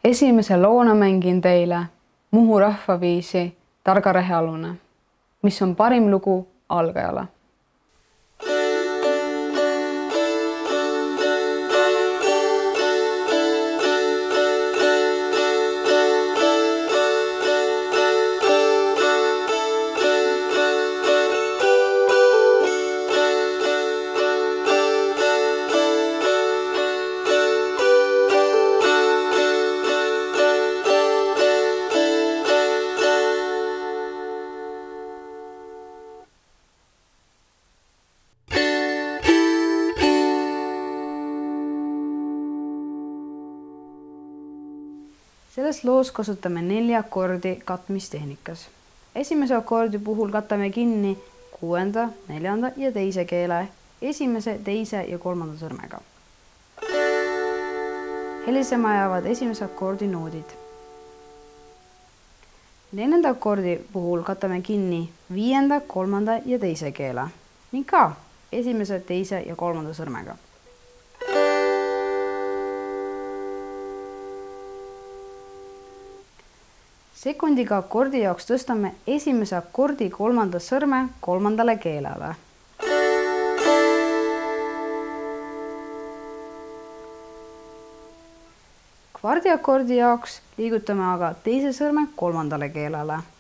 Esimese loona mängin teile Muhu rahvaviisi Targa rehe alune, mis on parim lugu algajale. Selles loos kasutame 4 akordi katmistehnikas. Esimese akordi puhul katame kinni 6., 4. ja 2. keele, 1., 2. ja 3. sõrmega. Helisema jäävad esimese akordi noodid. 4. akordi puhul katame kinni 5., 3. ja 2. keele ning ka 1., 2. ja 3. sõrmega. Sekundiga akordi jaoks tõstame esimese akordi 3. sõrme 3. keelele. Kvardiakordi jaoks liigutame aga 2. sõrme 3. keelele.